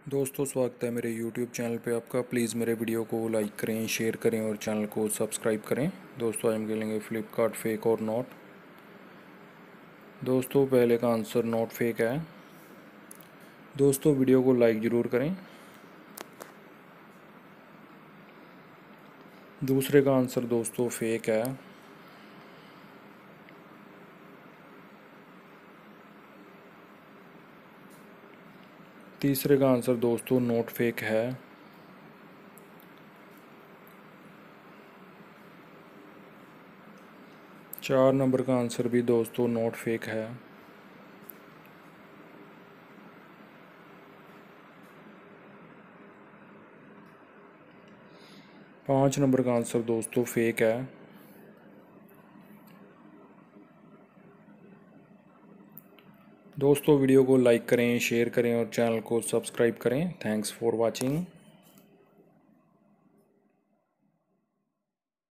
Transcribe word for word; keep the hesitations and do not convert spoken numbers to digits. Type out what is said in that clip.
दोस्तों स्वागत है मेरे यूट्यूब चैनल पे आपका। प्लीज़ मेरे वीडियो को लाइक करें, शेयर करें और चैनल को सब्सक्राइब करें। दोस्तों आज हम खेलेंगे फ्लिपकार्ट फेक और नॉट। दोस्तों पहले का आंसर नॉट फेक है। दोस्तों वीडियो को लाइक ज़रूर करें। दूसरे का आंसर दोस्तों फेक है। तीसरे का आंसर दोस्तों नॉट फेक है। चार नंबर का आंसर भी दोस्तों नॉट फेक है। पाँच नंबर का आंसर दोस्तों फेक है। दोस्तों वीडियो को लाइक करें, शेयर करें और चैनल को सब्सक्राइब करें। Thanks for watching.